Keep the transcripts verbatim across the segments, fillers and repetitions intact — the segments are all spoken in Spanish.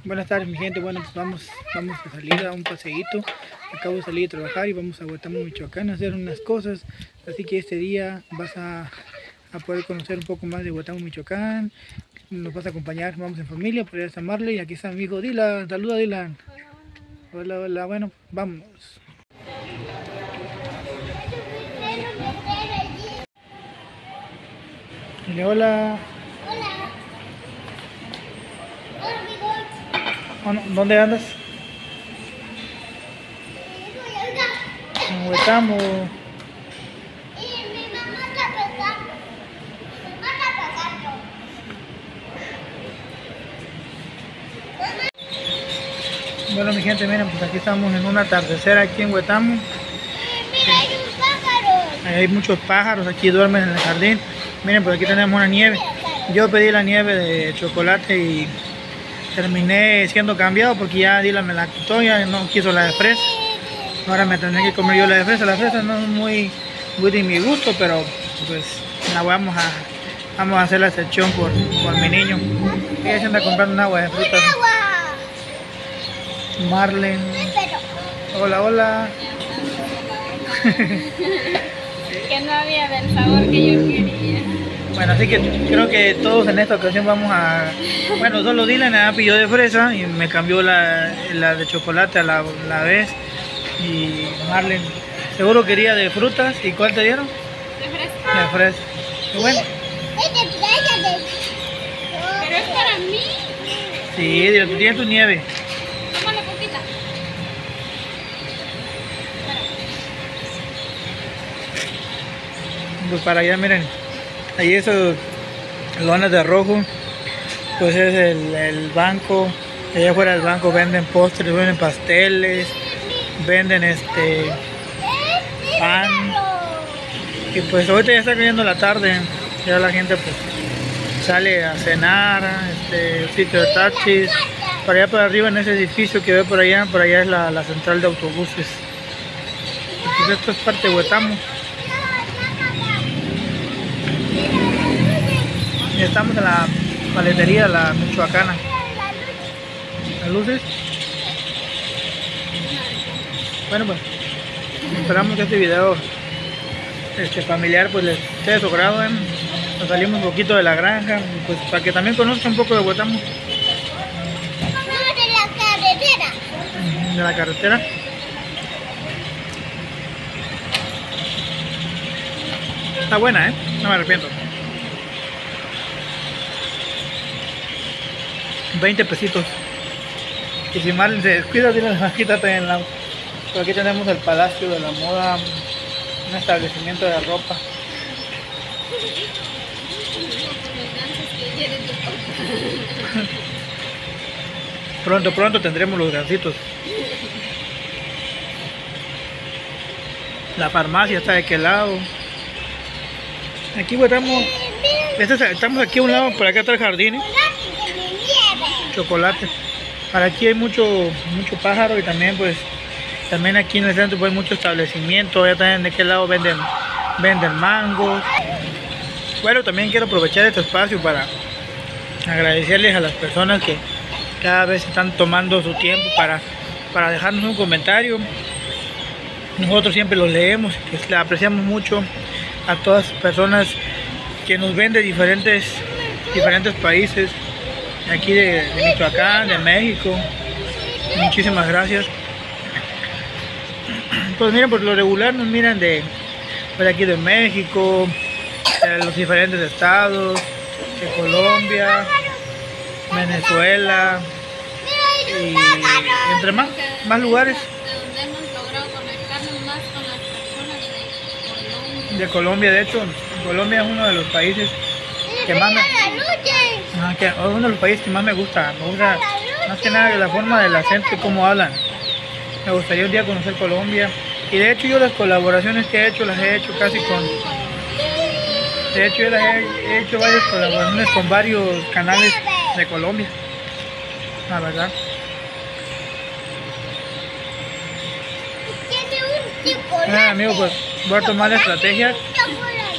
Buenas tardes, mi gente. Bueno, pues vamos, vamos a salir a un paseíto. Acabo de salir de trabajar y vamos a Huetamo, Michoacán, a hacer unas cosas. Así que este día vas a, a poder conocer un poco más de Huetamo, Michoacán. Nos vas a acompañar, vamos en familia, por allá está Marley. Y aquí está mi hijo Dylan. Saluda, Dylan. Hola, hola. Bueno, vamos. Dile hola. ¿Dónde andas? En Huetamo. Bueno, mi gente, miren, pues aquí estamos en un atardecer aquí en Huetamo. Mira, hay un pájaro. Hay muchos pájaros, aquí duermen en el jardín. Miren, pues aquí tenemos una nieve. Yo pedí la nieve de chocolate y terminé siendo cambiado porque ya Dylan me la quitó, ya no quiso la de fresa. Ahora me tendré que comer yo la de fresa. La fresa no es muy, muy de mi gusto, pero pues la vamos a, vamos a hacer la excepción por, por mi niño. Ella se anda comprando un agua de frutas. Marlene. Hola, hola. Que no había del sabor que yo quería. Bueno, así que creo que todos en esta ocasión vamos a... Bueno, solo Dylan me pidió de fresa y me cambió la, la de chocolate a la, la vez. Y Marlene seguro quería de frutas. ¿Y cuál te dieron? De fresa. De fresa. Qué bueno. Pero es para mí. Sí, Dylan, tú tienes tu nieve. Tómale poquita. Pues para allá, miren. Ahí esos lonas de rojo, pues es el, el banco. Allá afuera del banco venden postres, venden pasteles, venden este pan. Y pues ahorita ya está cayendo la tarde, ya la gente pues sale a cenar, este sitio de taxis. Para allá por arriba en ese edificio que ve por allá, por allá es la, la central de autobuses. Y pues esto es parte de Huetamo. Estamos en la paletería, la michoacana. ¿Las luces? Bueno, pues esperamos que este video este, familiar pues les esté de su grado. ¿eh? Nos salimos un poquito de la granja, pues para que también conozcan un poco de Huetamo. De la carretera. De la carretera. Está buena, ¿eh? No me arrepiento. veinte pesitos. Y si mal se descuida, quítate en la... Por aquí tenemos el Palacio de la Moda, un establecimiento de ropa. Pronto, pronto tendremos los gansitos. La farmacia está de aquel lado. Aquí estamos, este, estamos aquí a un lado, por acá está el jardín. ¿eh? Chocolate. Para aquí hay mucho mucho pájaro y también pues también aquí en el centro pues hay mucho establecimiento. Ya también de aquel lado venden venden mangos. Bueno, también quiero aprovechar este espacio para agradecerles a las personas que cada vez están tomando su tiempo para, para dejarnos un comentario. Nosotros siempre los leemos, pues, le apreciamos mucho a todas las personas que nos ven de diferentes diferentes países. Aquí de, de Michoacán, de México. Muchísimas gracias. Pues miren, por lo regular nos miran de, de aquí de México, de los diferentes estados, de Colombia, Venezuela y entre más, más lugares. Donde hemos logrado conectarnos más con las personas de Colombia. De Colombia, de hecho, Colombia es uno de los países que más me... Ah, que es uno de los países que más me gusta, me gusta más que nada la forma del acento y cómo hablan. Me gustaría un día conocer Colombia y de hecho yo las colaboraciones que he hecho las he hecho casi con, de hecho yo las he, he hecho varias colaboraciones con varios canales de Colombia, la verdad. Ah, amigo, pues voy a tomar la estrategia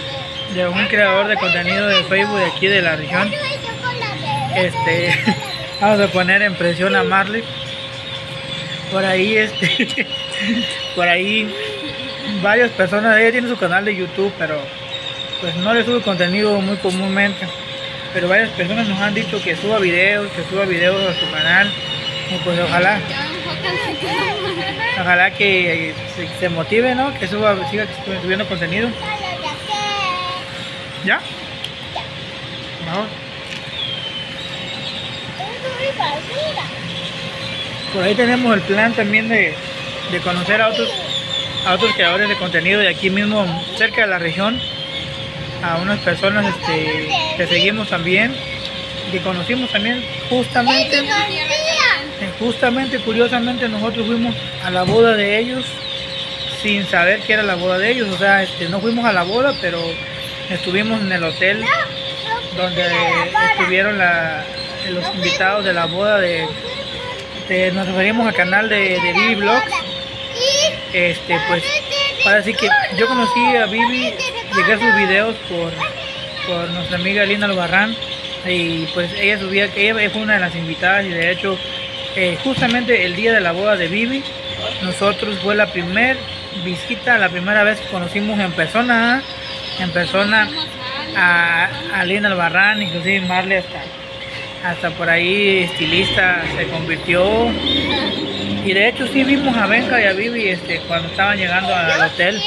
de un creador de contenido de Facebook de aquí de la región. Este, Vamos a poner en presión a Marley. Por ahí este por ahí varias personas, ella tiene su canal de YouTube, pero pues no le sube contenido muy comúnmente, pero varias personas nos han dicho que suba videos, que suba videos a su canal, y pues ojalá ojalá que se, se motive, ¿no? Que suba, siga subiendo contenido. ¿Ya? Vamos. Por ahí tenemos el plan también de, de conocer a otros, a otros creadores de contenido de aquí mismo, cerca de la región, a unas personas este, que seguimos también, que conocimos también justamente, justamente, curiosamente nosotros fuimos a la boda de ellos sin saber que era la boda de ellos, o sea, este, no fuimos a la boda, pero estuvimos en el hotel donde estuvieron la, los invitados de la boda de... Este, nos referimos al canal de, de Vivi Vlogs. Este, pues, para decir que yo conocí a Vivi, llegué a sus videos por, por nuestra amiga Lina Albarrán, y pues ella subía, ella fue una de las invitadas, y de hecho, eh, justamente el día de la boda de Vivi, nosotros fue la primera visita, la primera vez que conocimos en persona, en persona a, a Lina Albarrán, inclusive Marley hasta hasta por ahí estilista se convirtió, y de hecho sí vimos a Benja y a Vivi este, cuando estaban llegando al hotel.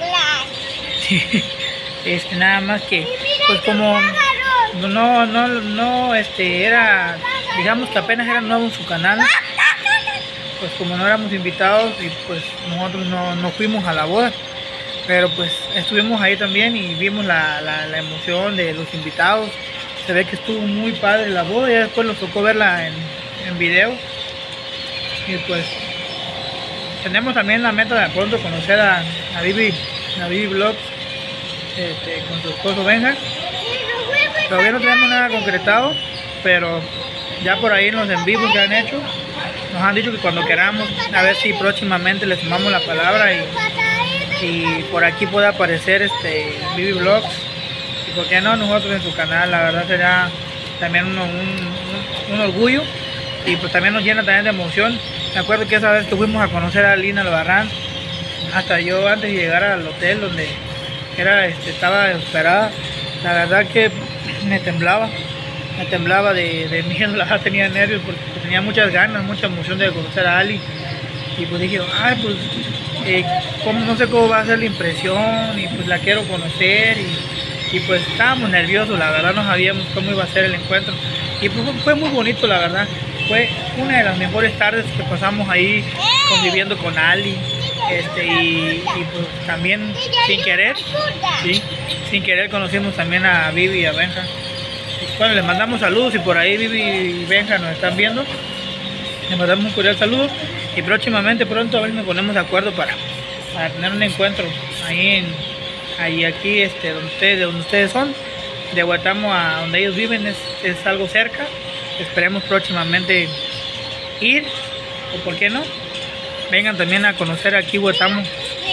Este, nada más que pues como no no no este era, digamos que apenas era nuevo en su canal, pues como no éramos invitados, y pues nosotros no, no fuimos a la boda, pero pues estuvimos ahí también y vimos la, la, la emoción de los invitados. Se ve que estuvo muy padre la boda, ya después nos tocó verla en, en video, y pues tenemos también la meta de pronto conocer a, a Vivi, a Vivi Vlogs, este, con su esposo Benja. Todavía no tenemos nada concretado, pero ya por ahí en los en vivos que han hecho, nos han dicho que cuando queramos, a ver si próximamente les tomamos la palabra y, y por aquí puede aparecer este Vivi Vlogs. Y por qué no nosotros en su canal, la verdad será también un, un, un orgullo, y pues también nos llena también de emoción. Me acuerdo que esa vez que fuimos a conocer a Lina Albarrán, hasta yo antes de llegar al hotel donde era, este, estaba esperada, la verdad que me temblaba, me temblaba de, de miedo, la verdad tenía nervios porque tenía muchas ganas, mucha emoción de conocer a Ali, y pues dije, ay pues, eh, ¿cómo, no sé cómo va a ser la impresión, y pues la quiero conocer, y Y pues estábamos nerviosos, la verdad no sabíamos cómo iba a ser el encuentro. Y pues fue muy bonito, la verdad. Fue una de las mejores tardes que pasamos ahí conviviendo con Ali. Este, y, y pues también sin querer, ¿sí? sin querer conocimos también a Vivi y a Benja. Bueno, les mandamos saludos, y por ahí Vivi y Benja nos están viendo. Les mandamos un cordial saludo, y próximamente, pronto, a ver si nos ponemos de acuerdo para, para tener un encuentro ahí en... Ahí aquí, este, donde ustedes, de donde ustedes son, de Huetamo a donde ellos viven, es, es algo cerca. Esperemos próximamente ir, o por qué no, vengan también a conocer aquí Huetamo.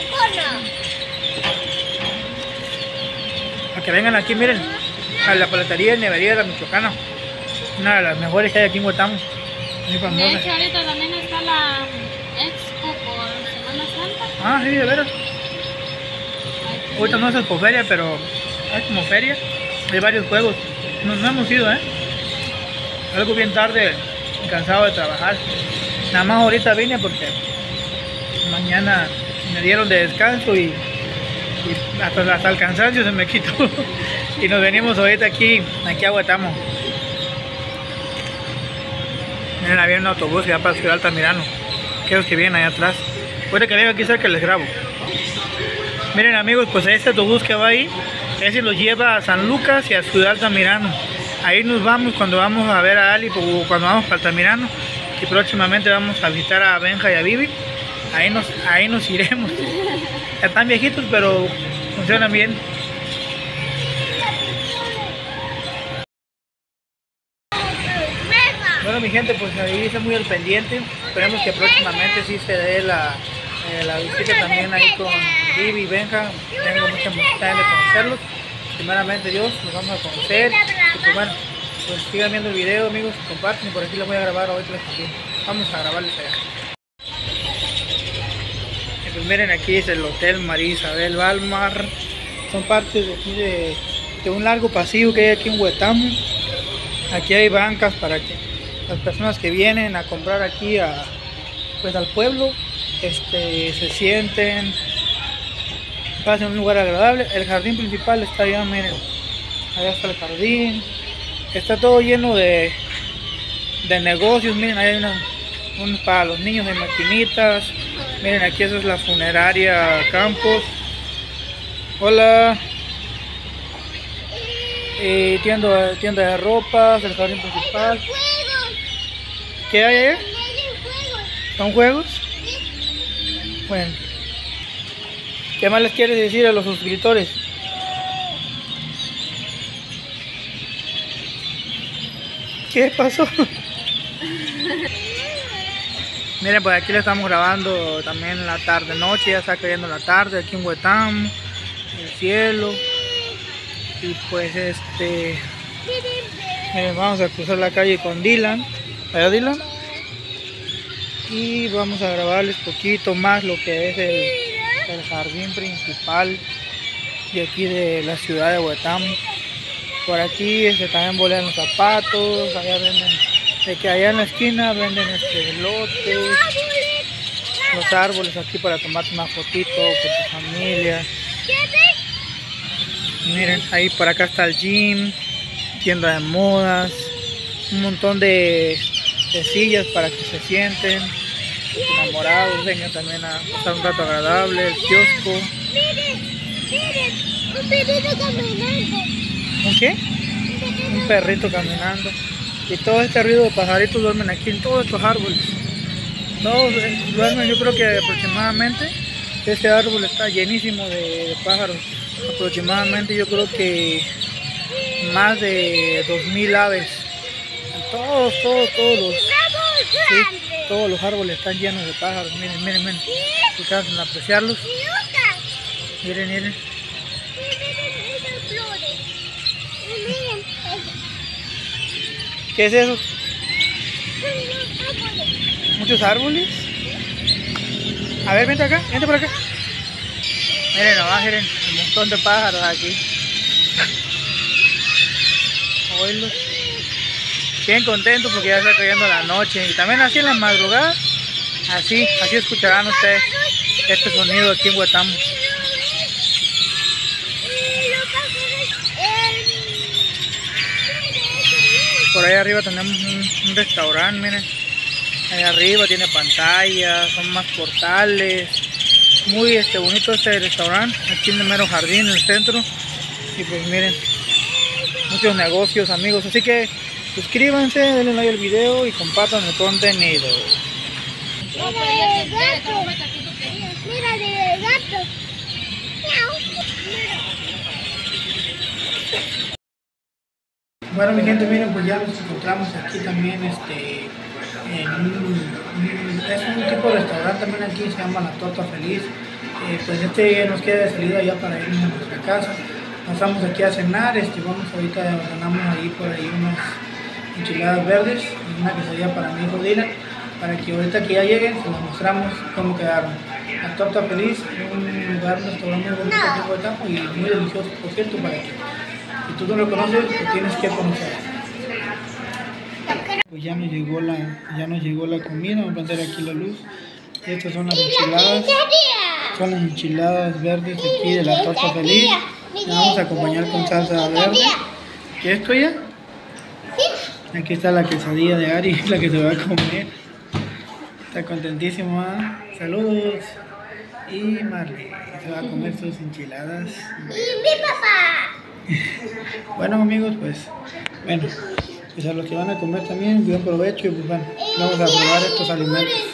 A que vengan aquí, miren, a la paletería y nevería de la Michoacana, una de las mejores que hay aquí en Huetamo, muy famosa. De hecho, ahorita también está la expo por Semana Santa. Ah, sí, de veras. Ahorita no es expoferia, pero hay como feria, hay varios juegos. No, no hemos ido, ¿eh? Algo bien tarde, cansado de trabajar. Nada más ahorita vine porque mañana me dieron de descanso, y, y hasta, hasta el cansancio se me quitó. Y nos venimos ahorita aquí, aquí a Huetamo. Miren, había un autobús que va para Ciudad Altamirano. Aquellos que vienen allá atrás. Ahorita que vengo aquí cerca les grabo. Miren amigos, pues este autobús que va ahí, ese los lleva a San Lucas y a Ciudad Altamirano. Ahí nos vamos cuando vamos a ver a Ali, o cuando vamos para Altamirano, y próximamente vamos a visitar a Benja y a Vivi. Ahí nos, ahí nos iremos. Ya están viejitos, pero funcionan bien. Bueno mi gente, pues ahí está muy al pendiente. Esperemos que próximamente sí se dé la, eh, la visita también ahí con Vivi y Benja. Tengo mucha emoción de conocerlos. Primeramente Dios, nos vamos a conocer. Y pues bueno, pues sigan viendo el video, amigos, comparten. Por aquí les voy a grabar ahorita les también. Vamos a grabarles allá. Y pues miren, aquí es el Hotel María Isabel Balmar. Son partes de aquí de, de un largo pasillo que hay aquí en Huetamo. Aquí hay bancas para que las personas que vienen a comprar aquí a, pues al pueblo este, se sienten, pasen un lugar agradable. El jardín principal está allá, miren, allá está el jardín, está todo lleno de, de negocios. Miren, ahí hay una, un, para los niños de maquinitas. Miren, aquí esa es la funeraria Campos. Hola. Eh, tienda, tienda de ropas, el jardín principal. ¿Qué hay allá? ¿Son juegos? Bueno, ¿qué más les quieres decir a los suscriptores? ¿Qué pasó? Miren, pues aquí le estamos grabando también la tarde noche, ya está cayendo la tarde aquí en Huetamo, el cielo. Y pues este, miren, vamos a cruzar la calle con Dylan, allá Dylan, y vamos a grabarles poquito más lo que es el, el jardín principal de aquí de la ciudad de Huetamo. Por aquí este, también bolean los zapatos, allá venden, de que allá en la esquina venden este elotes, los árboles aquí para tomarte una fotito con tu familia. Miren, ahí por acá está el gym, tienda de modas, un montón de, de sillas para que se sienten enamorados, vengan también a pasar un rato agradable, el kiosco. Miren, miren, un perrito caminando. ¿Un qué? Un perrito caminando. Y todo este ruido de pajaritos duermen aquí en todos estos árboles. Todos duermen, yo creo que aproximadamente este árbol está llenísimo de, de pájaros. Aproximadamente yo creo que más de dos mil aves. Todos, todos, todos los, sí, todos los árboles están llenos de pájaros. Miren, miren, miren. Alcanzan a apreciarlos. Miren, miren. ¿Qué es eso? Muchos árboles. A ver, vente acá, vente por acá. Miren nomás, miren, un montón de pájaros aquí. Oílos. Bien contentos porque ya está cayendo la noche. Y también así en la madrugada, así, así escucharán ustedes este sonido aquí en Huetamo. Por ahí arriba tenemos un, un restaurante, miren. Ahí arriba tiene pantallas, son más portales. Muy este, bonito este restaurante, aquí en el mero jardín, en el centro. Y pues miren, muchos negocios, amigos. Así que suscríbanse, denle like al video y compartan el contenido. Mira el gato. Mira el gato. Bueno, mi gente, miren, pues ya nos encontramos aquí también este, en un, es un tipo de restaurante también aquí, se llama La Torta Feliz. Eh, pues este nos queda de salida ya para irnos a nuestra casa. Pasamos aquí a cenar, este, vamos ahorita, ganamos ahí por ahí unas enchiladas verdes, una quesadilla para mi hijo Dylan, para que ahorita que ya lleguen se los mostramos cómo quedaron. La Torta Feliz, un lugar, un restaurante muy bonito aquí en Huetamo y muy delicioso, por cierto, para que si tú no lo conoces, lo tienes que conocer. Pues ya nos llegó la, ya nos llegó la comida, vamos a prender aquí la luz. Estas son las enchiladas, son las enchiladas verdes aquí de La Torta Feliz. Las vamos a acompañar con salsa verde. ¿Qué es tuya? Aquí está la quesadilla de Ari, la que se va a comer. Está contentísima. Saludos. Y Marley se va a comer sus enchiladas. Y mi papá. Bueno, amigos, pues, bueno, pues a los que van a comer también, buen provecho y pues bueno, vamos a probar estos alimentos.